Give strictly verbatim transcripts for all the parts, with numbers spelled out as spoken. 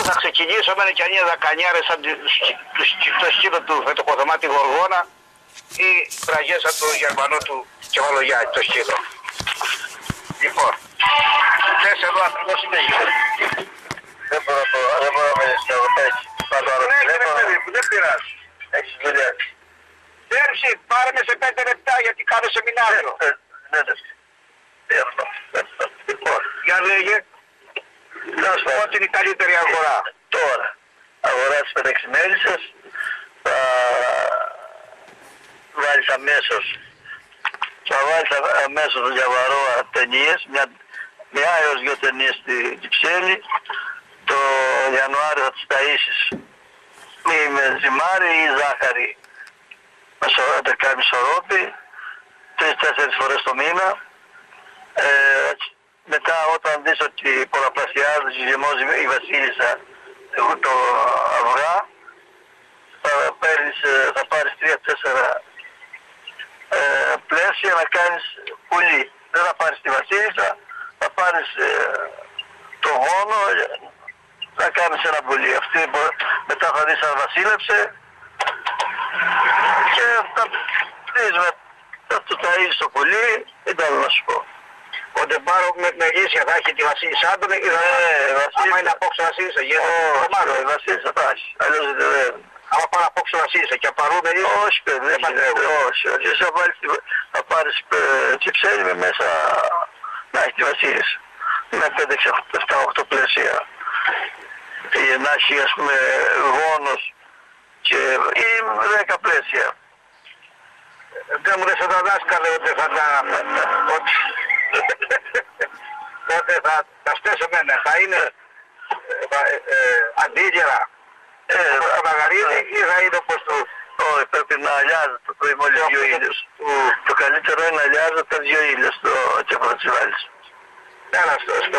θα ξεκινήσουμε και αν είναι δακανιάρες σαν το σκύλο του με το κοδωμάτι Γοργόνα ή τραγέσα του Γερμανού του Κεβαλογιάννη, το σκύλο. Λοιπόν, θες εδώ ακριβώς είναι γύρω. Δεν μπορώ να πω, δεν μπορώ να με σκαγωτέξει. Δεν πειράζει. Έχεις δουλειά. Πέρσι, πάρε με σε πέντε λεπτά γιατί κάνω σεμινάριο. Ναι, ναι. Λοιπόν, για λέγε. Να σου πω την καλύτερη αγορά. Τώρα, αγορά της Πεντεξιμέλισσας, θα βάλεις αμέσως, θα βάλεις αμέσως το Διαβαρό ταινίες, μια, μια έως δύο ταινίες στη Κυψέλη, το Ιανουάριο θα τις ταΐσεις ή με ζυμάρι ή ζάχαρη, να τα κάνεις σορόπι, τρεις-τέσσερις φορές το μήνα. Ε, μετά όταν δεις ότι πολλαπλασιάζει και γεμώζει η βασίλισσα το αυγά, θα, παίρνεις, θα πάρεις τρία-τέσσερα ε, πλαίσια να κάνεις πουλί. Δεν θα πάρεις τη βασίλισσα, θα πάρεις ε, το γόνο να κάνεις ένα πουλί. Αυτή, μετά θα δεις αν βασίλεψε και θα δεις με, θα το ταΐζεις το πουλί, ήταν να σου πω. Ο Ντεμπάρο με μελίσια θα έχει τη βασίλισσα του ή θα άμα είναι απόξω βασίλισσα γίνεται η βασίλισσα θα έχει, αλλιώς δεν. Άμα πάρει απόξω βασίλισσα και απαρού μελίσια. Όχι παιδί, όχι, όχι, θα πάρεις Κυψέλη με μέσα να έχει τη βασίλισσα. Με πέντε επτά οκτώ πλαίσια. Να έχει ας πούμε γόνος ή δέκα πλαίσια. Δεν μου λες όταν δάσκαλε ότι θα τα... Τότε θα τα στέσουμε, θα είναι αντίγερα το μαγαρίδι ή θα είναι όπως το... Όχι, πρέπει να αλλιάζεται το πρωί μόλις δύο ήλιος. Το καλύτερο είναι να αλλιάζεται τα δύο ήλιος στο Τσεφροτσιβάλης. Έλα,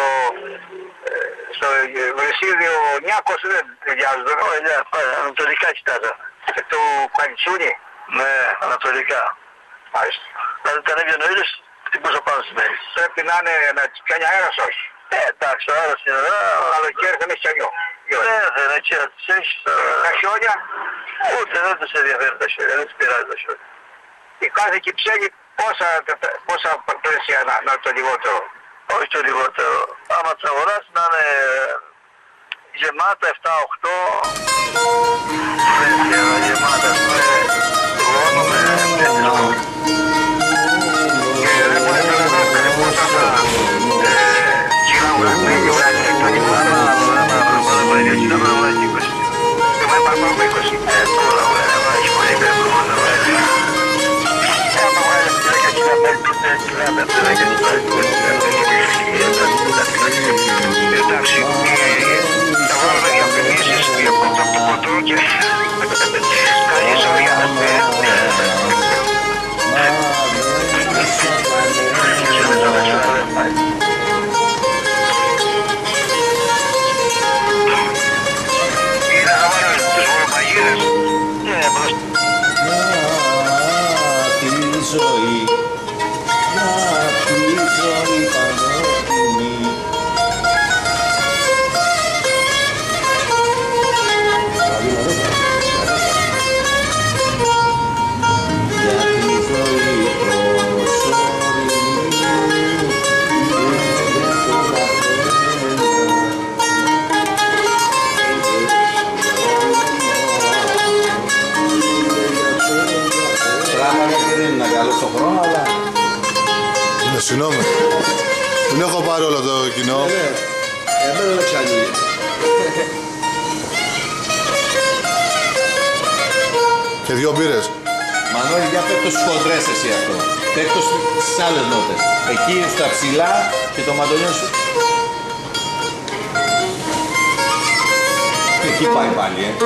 στο Βρυσίδιο Νιάκος δεν ταιριάζονται. Όχι, ανατολικά κοιτάζα. Και του Πανιτσούνι. Ναι, ανατολικά. Μάλιστα. Δηλαδή τα ανέβει ο ήλιος, χτυπούσα πάνω στη μέρη. Πρέπει να είναι να πιάνει αέρας, όχι. Ε, εντάξει, ο αέρας είναι εδώ. Καλοκαίρι δεν έχει κι ναι, δεν έχει να τις έχεις. Τα χιόνια. Ούτε δεν τους ενδιαφέρει τα χιόνια, δεν τους πειράζει τα χιόνια. Η κάθε Κυψέλη πόσα πλαίσια να είναι το λιγότερο. Όχι το λιγότερο. Άμα τις αγοράσεις να είναι γεμάτα επτά οκτώ πλαίσια, γεμάτα με γόνο με πλαίσια. Και δεν μπορείς να δώσεις πόσα θα κιλά μέλιο βράζει το λιγότερο. Δεν μπορεί να γίνει να βράζει είκοσι. Δεν μπορεί να πάρει πάνω από είκοσι. Ε, τώρα βράζει πολύ πέμπρο να βράζει. Ε, άμα βγάλεις δέκα κιλά μέτρα, δέκα κιλά μέτρα, δέκα κιλά μέτρα. Εντάξει, θα βάλουμε διαφημίσεις για πρώτα από το ποτό και καλή σωριά. Ζωή, για τη ζωή πανότιμη. Για τη ζωή προσωρινή, για το καλό στον χρόνο, αλλά... Ναι, συγγνώμη. Δεν έχω πάρει όλο το κοινό. Ναι, ναι. Εμένα δεν ξανοίγει. Και δύο μπύρες. Μανώλη, για πέφτω στις χοντρές εσύ αυτό. Πέφτω στις άλλες νότες. Εκεί στα ψηλά και το μαντολιό σου. Εκεί πάει πάλι, ε.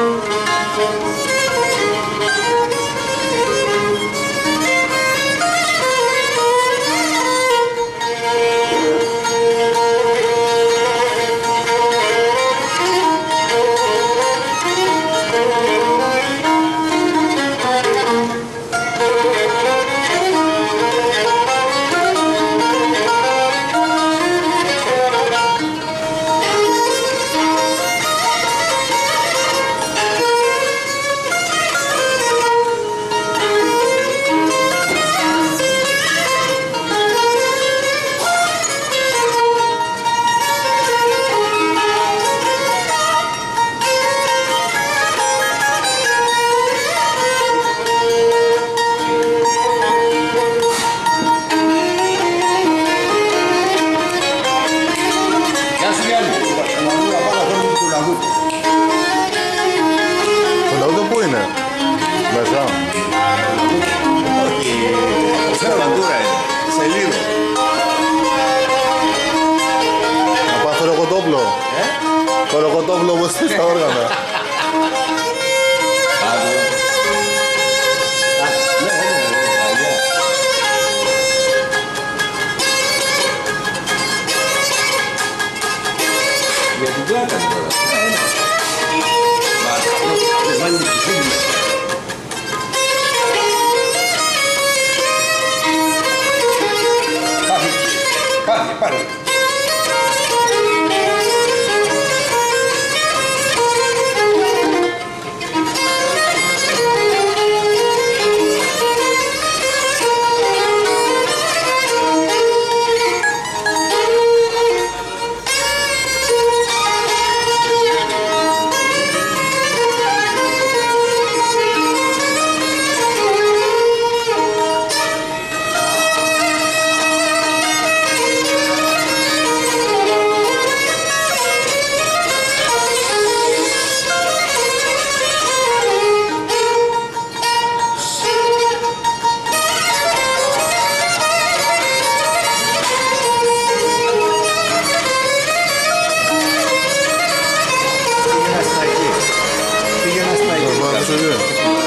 Παύλο όπως θες τα όργανα. Παύλο. Α, ναι, ναι, ναι, παλιά. Για την πλάκα τώρα. Μα αυτός βάλει την ψυχή μέσα. Πάρε, πάρε. Πήγαινα στα εκεί. Πήγαινα στα εκεί. Πήγαινα στα εκεί.